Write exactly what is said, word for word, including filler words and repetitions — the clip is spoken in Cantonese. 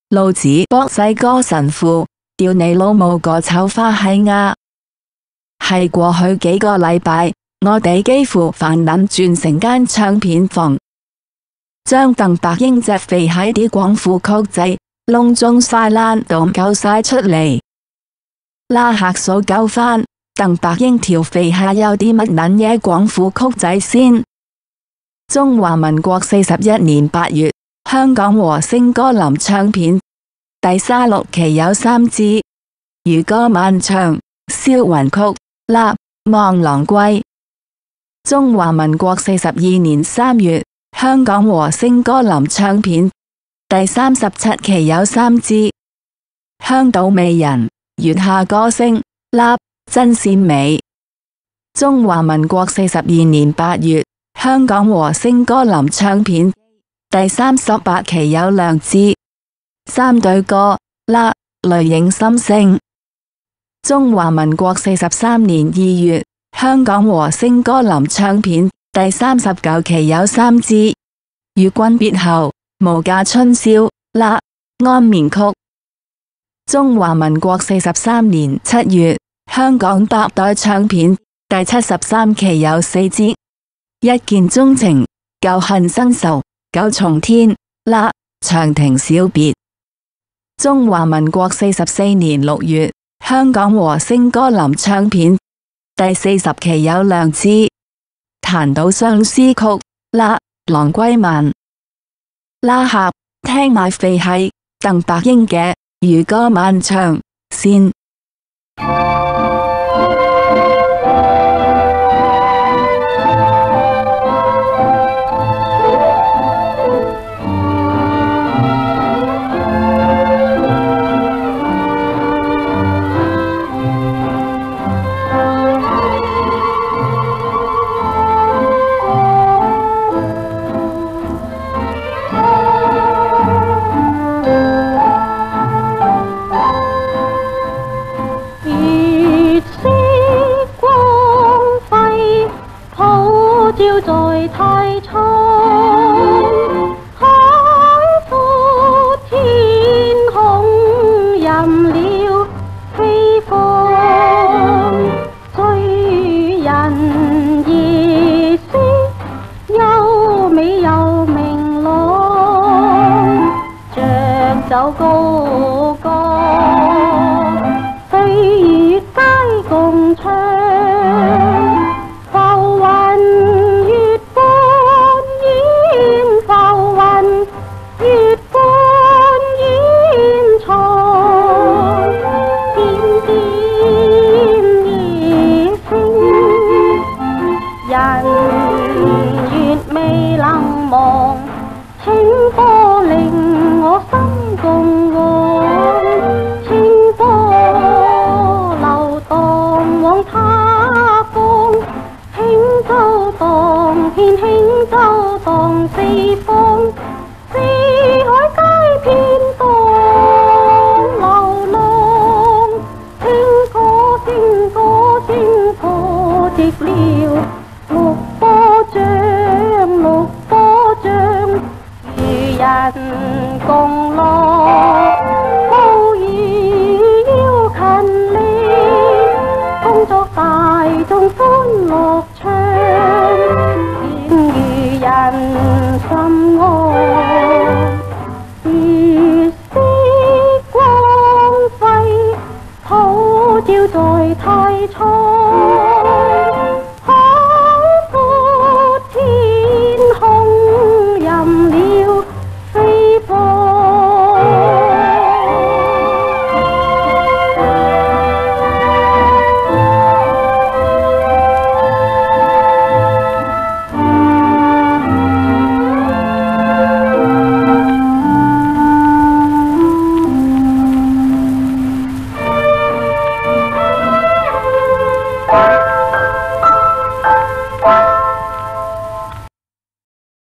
老子博細個神父，屌你老母個臭花閪啊！係過去幾個禮拜，我哋幾乎飯諗轉成間唱片房，將鄧伯英隻肥閪啲廣府曲仔隆中晒爛到夠晒出嚟。拉客數夠返，鄧伯英條肥閪有啲乜撚嘢廣府曲仔先？中華民國四十一年八月，香港和聲歌林唱片第三六期有三支：漁歌漫長、燒雲曲、臘望郎歸。中華民國四十二年三月，香港和聲歌林唱片第三十七期有三支：香島美人、月下歌聲、臘真善美。中華民國四十二年八月，香港和聲歌林唱片第三十八期有兩支：三對歌、臘淚影心聲。中華民國四十三年二月，香港和聲歌林唱片第三十九期有三支：與君別後、無價春宵、臘安眠曲。中華民國四十三年七月，香港百代唱片第七十三期有四支：一見鍾情、舊恨新仇、九重天、臘長亭小別。中華民國四十四年六月，香港和聲歌林唱片第四十期有兩支：檀島相思曲、臘郎歸萬。拉客聽埋肥閪鄧伯英嘅漁歌漫長先。 照在太倉，海闊天空任鳥飛放，醉人兒時優美又明朗，着酒高歌，對月街共唱。共樂，暴雨要勤力，工作大眾歡樂唱，見漁人心安。月色光輝，普照在太倉。